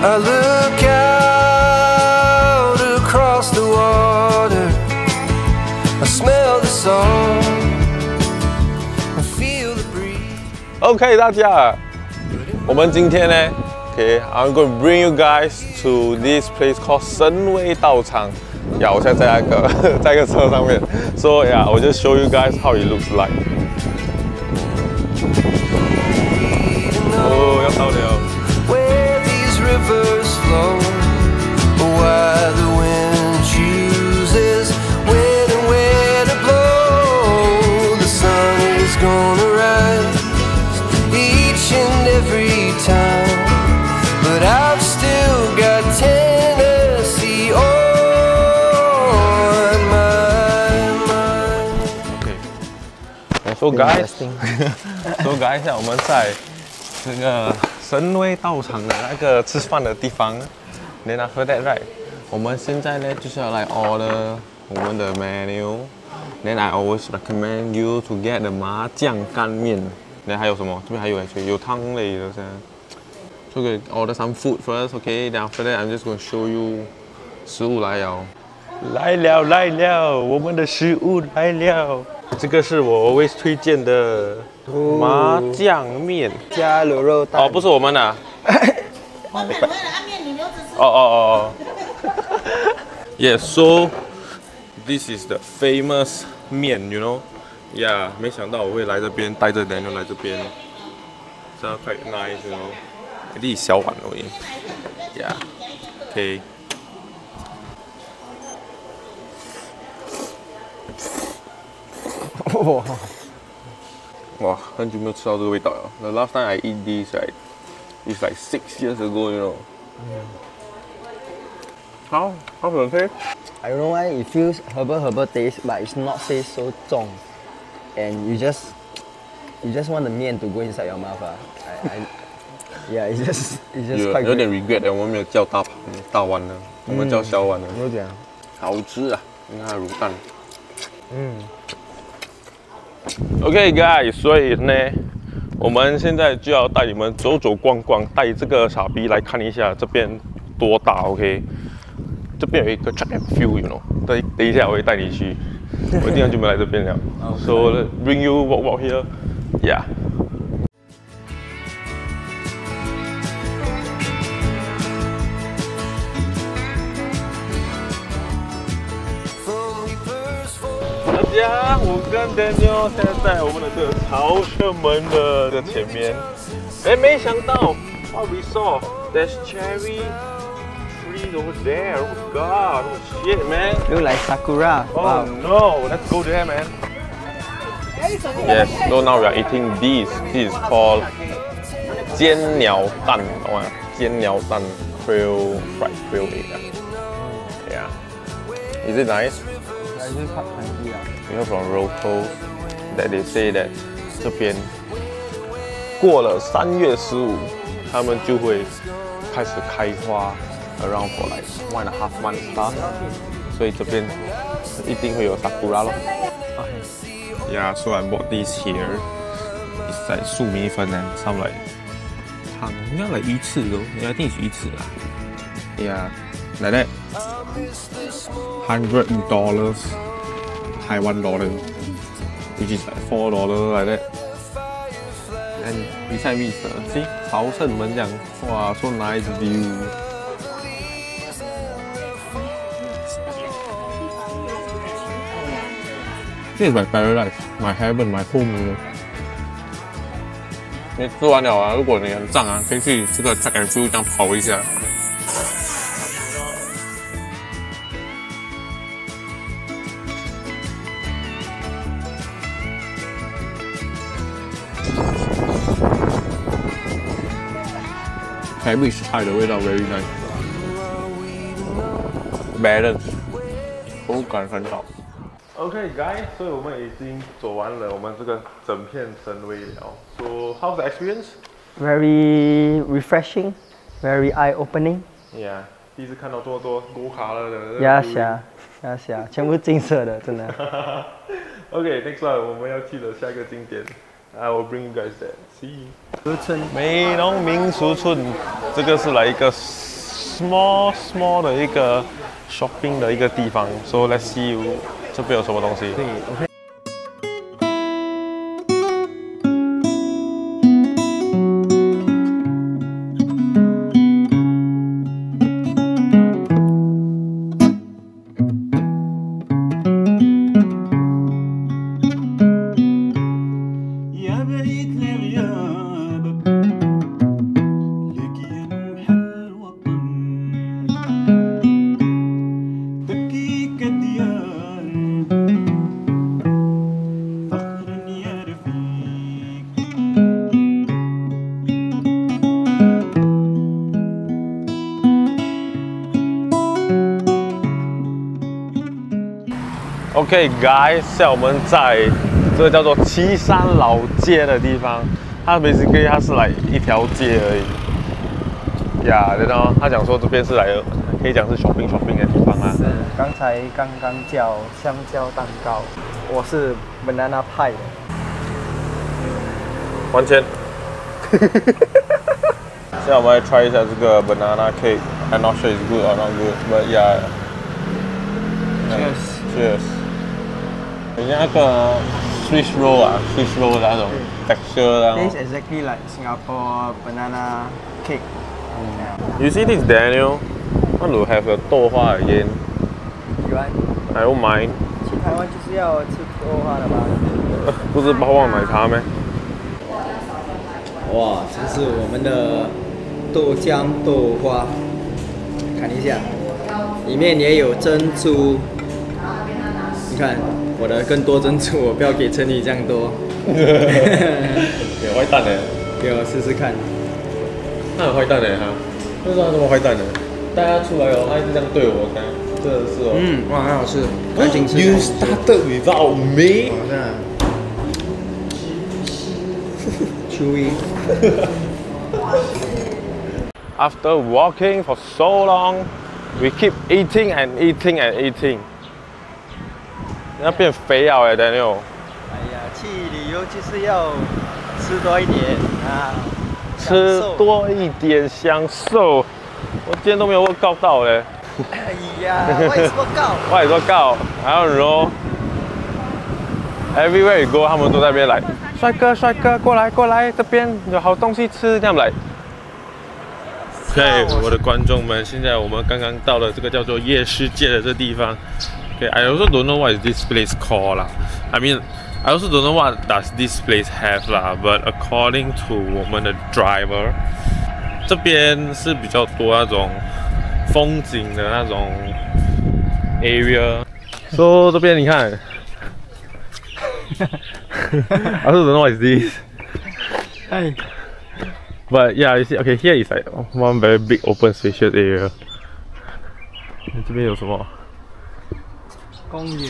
I look out across the water. I smell the salt and feel the breeze. OK， 大家，我们今天呢 ，OK，I'm going to bring you guys to this place called 神威道场。呀，我现在在在一个车上面，so yeah， 我就 show you guys how it looks like。哦，要到了。 Where these rivers flow, why the wind chooses when and where to blow. The sun is gonna rise each and every time, but I've still got Tennessee on my mind. Okay. So guys，so guys， 我们在这个神威道场的那个吃饭的地方。Then after that right， 我们现在呢就是要来 order 我们的 menu。Then I always recommend you to get the 麻酱干面。Then 还有什么？这边还有有汤类的噻。So we order some food first, okay? Then after that, I'm just going to show you 食物来了。来了，我们的食物来了。这个是我 always 推荐的麻酱面， 加卤肉蛋。 哦，不是我们的。 我可能为了安面，你留着吃。 哦。Yeah, so this is the famous 面 ，you know? Yeah， 没想到我会来这边，带着 Daniel 来这边，这样 quite nice, you know? 一粒小碗而已。Yeah, OK。哇，很久没有吃到这个味道了。The last time I eat this, right, it's like 6 years ago, you know. How's it taste? I don't know why it feels herbal taste, but it's not say so 重 and you just want the 面 to go inside your mouth. Yeah, it's just quite 有点 regret 的，我们没有叫大碗的，我们叫小碗的。 有点好吃啊，你看它卤蛋。OK guys， 所以呢，我们现在就要带你们走走逛逛，带这个傻逼来看一下这边多大 ，OK？ 这边有一个 track and field，you know。等一下我会带你去，我一定很久没来这边了。So bring you walk here， yeah。大家，我跟 Daniel 现在在我们的这个朝圣门的这前面，没想到 what we saw there's cherry trees over there. Oh God, oh shit, man. look like sakura. Oh Wow. no, let's go there, man. Yes, so now we are eating this. This is called 煎鸟蛋，懂吗？煎鸟蛋 fried egg. Yeah. Is it nice? We heard from locals that they say that 这边过了3月15，他们就会开始开花 ，around for like 1.5 months stuff， 所以这边一定会有 sakura 咯。Yeah, so I bought this here. It's like 粟米粉 and some like 糖，应该 like 1次咯，I think it's 1次啦。Yeah, like that. $100 Taiwan dollar, which is like $4 like that. And beside me is see 朝圣门这样，哇 ，so nice view. This is my paradise, my heaven, my home. 你吃完了啊，如果你很胀啊，可以去这个 track and field 这样跑一下。Cabbage 菜的味道 very nice， balance， 口感很好。Okay, guys， 所以我们已经走完了我们这个整片神威了。So how's the experience? Very refreshing, very eye-opening. Yeah， 第一次看到这么多gold color的。 Yeah，全部金色的，真的。 Okay, next one 我们要去的下一个景点。I will bring you guys there. See you. 俗村美浓民俗村，这个是来一个 small 的一个 shopping 的一个地方。So let's see 这边有什么东西。 对 ，OK。 OK guys， 现在我们在这个叫做岐山老街的地方，它 basically 它是来一条街而已。呀，然后他讲说这边是来可以讲是 shopping 的地方啊。 是，刚刚叫香蕉蛋糕，我是 banana 派的。 完全。现在我们来 try 一下这个 banana cake。I'm not sure it's good or not good, but yeah. Cheers. 人家那个 Swiss roll 啊 ，Swiss roll 的那种 texture 然后。 Tastes exactly like Singapore banana cake. You see this Daniel? Want to have a 豆花 again? 喜欢。 I don't mind. 去台湾就是要吃豆花的吧？ 不是包旺奶茶咩？ 哇，这是我们的豆浆豆花，看一下，里面也有珍珠。你看我的更多珍珠，我不要给陈宇这样多。 有坏蛋的， 给我试试看。 他很坏蛋的哈，为什么他这么坏蛋呢？带他出来哦，他一直这样对我，看，真的是哦。 哇，很好吃，赶紧吃。 You started without me. Chewy. After walking for so long, we keep eating and eating and eating. 你要变肥了哎 ，Daniel。 哎呀，去旅游就是要吃多一点啊， 吃多一点享受。我今天都没有告到嘞。 哎呀，我也说告。 我也说告，还有说 ，everywhere you go， 他们都在那边来，帅哥，过来，这边有好东西吃，这样来。OK， 我的观众们，现在我们刚刚到了这个叫做夜世界的这地方。Okay, I also don't know what is this place called 啦。I mean, I also don't know what does this place have 啦。But according to 我们的 driver， 这边是比较多那种风景的那种 area。So 这边你看，I also don't know what is this。 哎。 But yeah, you see, okay, here is like one very big open spacious area. 这边有什么？ 公园。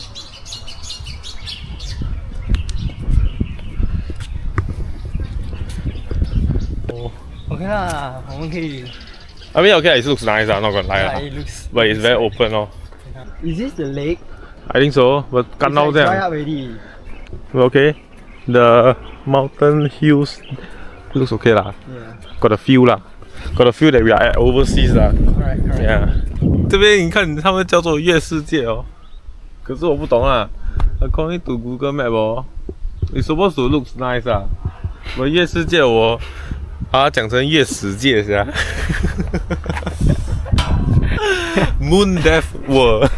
哦 OK 啦，我们可以。 I mean, okay, it looks nice. I'm not gonna lie. Yeah, it looks. But it's very open, oh. Is this the lake? I think so. But 干到这样。 Dry up already. Okay, the mountain hills looks okay 啦。 Yeah. Got a feel 啦。Got a feel that we are at overseas 啦。 Correct. Yeah. 这边你看，他们叫做月世界哦。可是我不懂啊。According to Google Map 哦 ，it's supposed to look nice 啊。我月世界我把它讲成月十界是吧？Moon Death World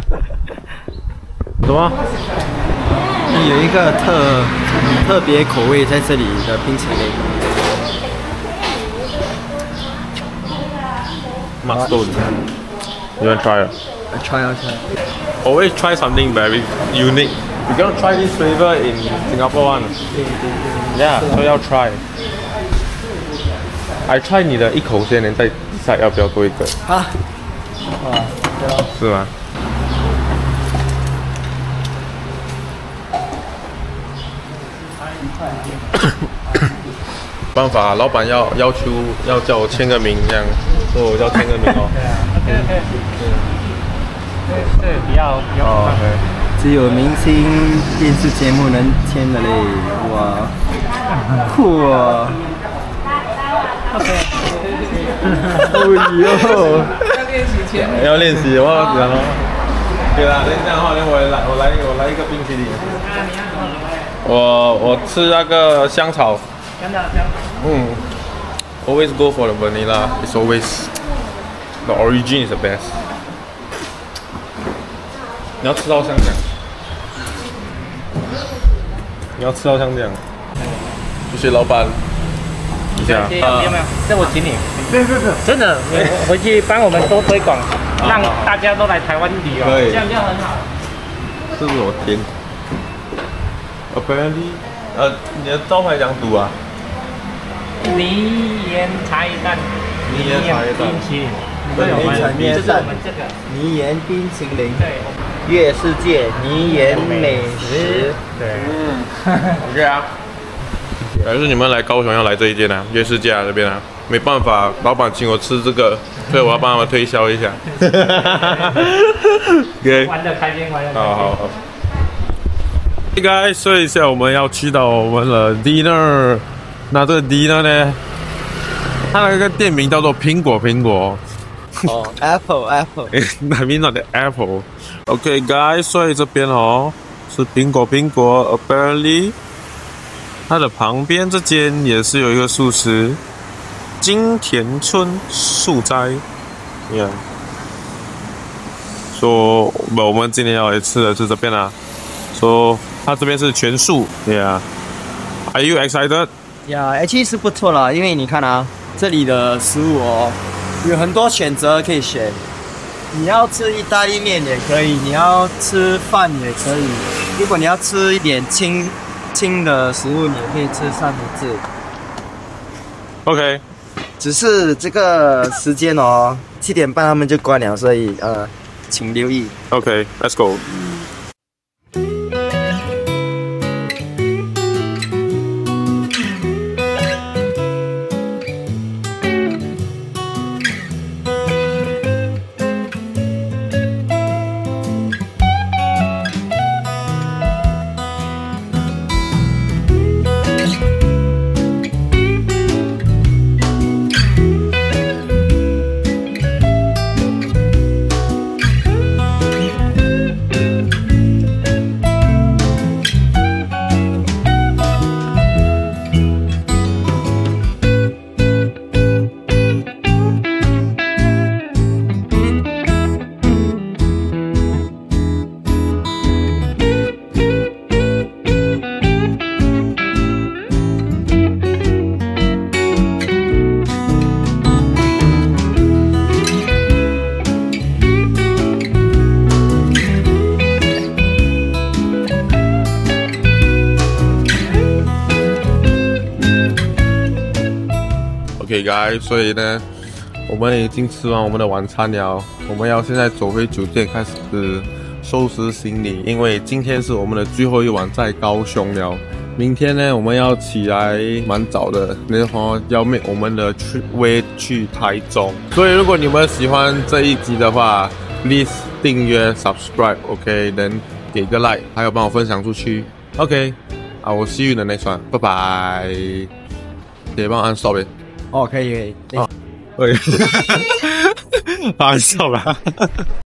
什么？ 有一个特别口味在这里的冰淇淋。 Mustard. You want to try it? I try. Always try something very unique. You gonna try this flavor in Singapore one? Yeah, so 要 try. I try 你的一口先，再 decide 要不要多一个。 啊？哇， 是吗？办法，老板要求要叫我签个名，这样，所以我要签个名哦。 对，不要。哦，只有明星电视节目能签的嘞，哇，酷哦。OK。 要练习前。 要练习，我讲了。对啦，那这样的话，我来一个冰淇淋。我吃那个香草。Always go for the vanilla. It's always the origin is the best. 你要吃到像这样。你要吃到像这样。谢谢老板。一下。 没有，这我请你。不，真的，我回去帮我们多推广，让大家都来台湾旅游，这样就很好。 这是我天。Apparently， 你的招牌怎样读啊？ 泥盐茶叶蛋， 泥盐茶叶蛋冰淇淋。 对， 这是我们这个泥盐冰淇淋， 对， 月世界泥盐美食。 对 ，OK 啊。还是你们来高雄要来这一间啊，月世界这边啊，没办法，老板请我吃这个，所以我要帮他们推销一下。OK， 玩的开心，玩的开心。 好。应该说一下，我们要去到我们的 dinner。那这个 dinner 呢，它那个店名叫做苹果。 哦 ，Apple。I mean not the apple。OK guys， 所以这边哦是苹果。Apparently， 它的旁边这间也是有一个素食，金田村素斋。Yeah。说我们今天要来吃的是这边啊。说它这边是全素。Yeah。Are you excited？ 其实不错啦，因为你看啊，这里的食物哦，有很多选择可以选。你要吃意大利面也可以，你要吃饭也可以。如果你要吃一点轻的食物，你也可以吃三明治。 OK， 只是这个时间哦，7点半他们就关了，所以请留意。 OK，Let's go。OK guys， 所以呢，我们已经吃完我们的晚餐了，我们要现在走回酒店开始收拾行李，因为今天是我们的最后一晚在高雄了。明天呢，我们要起来蛮早的，然后要 make 我们的way去台中。所以如果你们喜欢这一集的话 ，please 订阅 subscribe，OK， then 给个 like， 还有帮我分享出去。OK， I will see you in the next one， 拜拜。可以帮我按 stop 哦，可以。 可以，按 stop 啦。